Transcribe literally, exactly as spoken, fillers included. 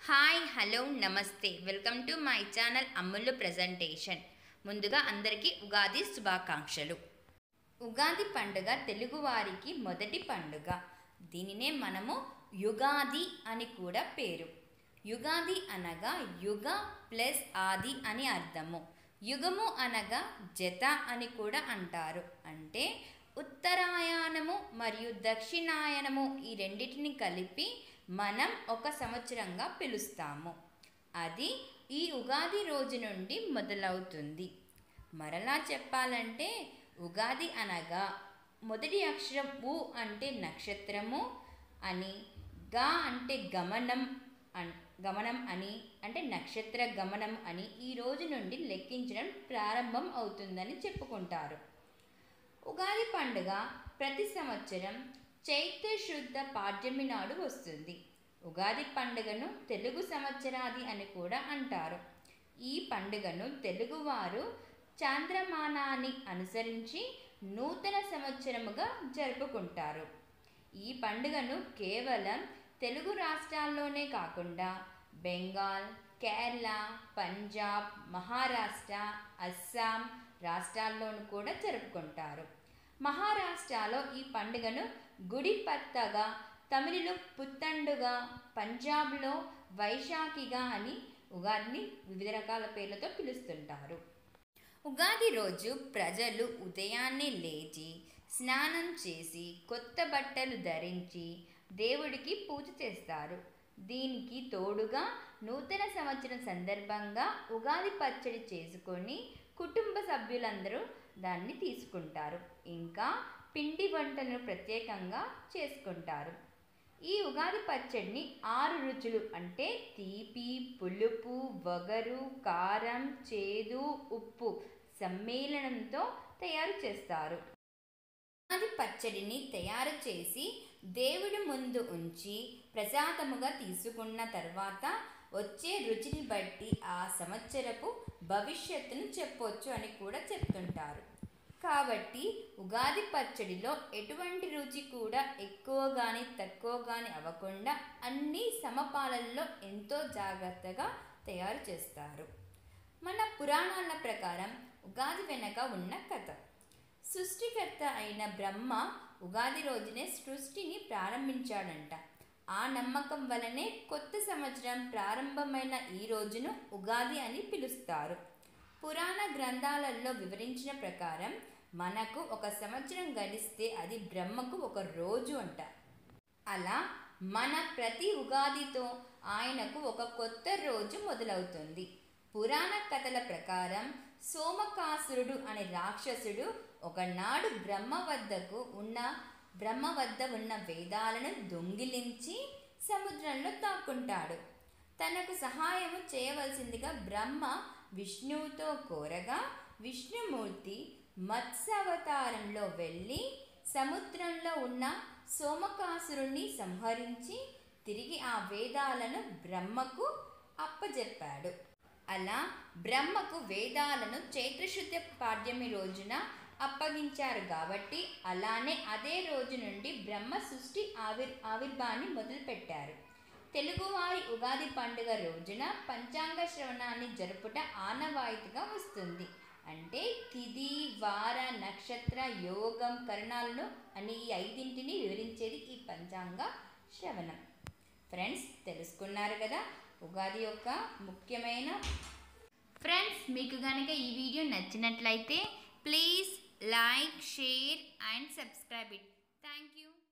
Hi hello నమస్తే welcome to my channel Ammulu presentation. ముందుగా అందరికీ ఉగాది శుభాకాంక్షలు. ఉగాది పండుగ తెలుగువారికి మొదటి పండుగ. దీనినే మనము యుగాది అని కూడా పేరు. యుగాది అనగా యుగ ప్లస్ ఆది అని అర్థము. యుగము అనగా జత అని కూడా అంటారు. అంటే ఉత్తరాయణము మరియు దక్షిణాయనము ఈ రెండింటిని కలిపి మనం ఒక సంవత్సరంగా పిలుస్తాము. అది ఈ ఉగాది రోజు నుండి మొదలవుతుంది. మరలా చెప్పాలంటే ఉగాది అనగా మొదటి అక్షరం ఉ అంటే నక్షత్రము అని, గా అంటే గమనం అన్ గమనం అని అంటే నక్షత్ర గమనం అని ఈ రోజు నుండి లెక్కించడం ప్రారంభం అవుతుందని చెప్పుకుంటారు. ఉగాది పండుగ ప్రతి సంవత్సరం చైత్ర శుద్ధ పాడ్యమి నాడు వస్తుంది. ఉగాది పండుగను తెలుగు సంవత్సరాది అని కూడా అంటారు. ఈ పండుగను తెలుగువారు చాంద్రమానాన్ని అనుసరించి నూతన సంవత్సరముగా జరుపుకుంటారు. ఈ పండుగను కేవలం తెలుగు రాష్ట్రాల్లోనే కాకుండా బెంగాల్, కేరళ, పంజాబ్, మహారాష్ట్ర, అస్సాం రాష్ట్రాల్లోనూ కూడా జరుపుకుంటారు. మహారాష్ట్రలో ఈ పండుగను గుడి పత్తగా, తమిళలో పుత్తండుగా, పంజాబ్లో వైశాఖిగా అని ఉగాదిని వివిధ రకాల పేర్లతో పిలుస్తుంటారు. ఉగాది రోజు ప్రజలు ఉదయాన్నే లేచి స్నానం చేసి కొత్త బట్టలు ధరించి దేవుడికి పూజ చేస్తారు. దీనికి తోడుగా నూతన సంవత్సరం సందర్భంగా ఉగాది పచ్చడి చేసుకొని కుటుంబ సభ్యులందరూ దాన్ని తీసుకుంటారు. ఇంకా పిండి వంటలను ప్రత్యేకంగా చేసుకుంటారు. ఈ ఉగాది పచ్చడిని ఆరు రుచులు అంటే తీపి, పులుపు, వగరు, కారం, చేదు, ఉప్పు సమ్మేళనంతో తయారు చేస్తారు. ఉగాది పచ్చడిని తయారు చేసి దేవుడి ముందు ఉంచి ప్రసాదముగా తీసుకున్న తర్వాత వచ్చే రుచిని బట్టి ఆ సంవత్సరపు భవిష్యత్తును చెప్పొచ్చు అని కూడా చెప్తుంటారు. కాబట్టి ఉగాది పచ్చడిలో ఎటువంటి రుచి కూడా ఎక్కువ కానీ తక్కువ కానీ అవ్వకుండా అన్ని సమపాలల్లో ఎంతో జాగ్రత్తగా తయారు చేస్తారు. మన పురాణాల ప్రకారం ఉగాది వెనక ఉన్న కథ. సృష్టికర్త అయిన బ్రహ్మ ఉగాది రోజునే సృష్టిని ప్రారంభించాడంట. ఆ నమ్మకం వలనే కొత్త సంవత్సరం ప్రారంభమైన ఈ రోజును ఉగాది అని పిలుస్తారు. పురాణ గ్రంథాలలో వివరించిన ప్రకారం మనకు ఒక సంవత్సరం గడిస్తే అది బ్రహ్మకు ఒక రోజు అంట. అలా మన ప్రతి ఉగాదితో ఆయనకు ఒక కొత్త రోజు మొదలవుతుంది. పురాణ కథల ప్రకారం సోమకాసురుడు అనే రాక్షసుడు ఒకనాడు బ్రహ్మ వద్దకు ఉన్న బ్రహ్మ వద్ద ఉన్న వేదాలను దొంగిలించి సముద్రంలో దాక్కుంటాడు. తనకు సహాయము చేయవలసిందిగా బ్రహ్మ విష్ణువుతో కోరగా విష్ణుమూర్తి మత్స్యావతారంలో వెళ్ళి సముద్రంలో ఉన్న సోమకాసురుణ్ణి సంహరించి తిరిగి ఆ వేదాలను బ్రహ్మకు అప్పజెప్పాడు. అలా బ్రహ్మకు వేదాలను చైత్రశుద్ధ పాడ్యమి రోజున అప్పగించారు కాబట్టి అలానే అదే రోజు నుండి బ్రహ్మ సృష్టి ఆవిర్ ఆవిర్భాన్ని మొదలుపెట్టారు. తెలుగువారి ఉగాది పండుగ రోజున పంచాంగ శ్రవణాన్ని జరుపుట ఆనవాయితీగా వస్తుంది. అంటే తిథి, వార, నక్షత్ర, యోగం, కరణాలను అని ఈ ఐదింటిని వివరించేది ఈ పంచాంగ శ్రవణం. ఫ్రెండ్స్, తెలుసుకున్నారు కదా ఉగాది యొక్క ముఖ్యమైన. ఫ్రెండ్స్, మీకు కనుక ఈ వీడియో నచ్చినట్లయితే please like, share and subscribe it. Thank you.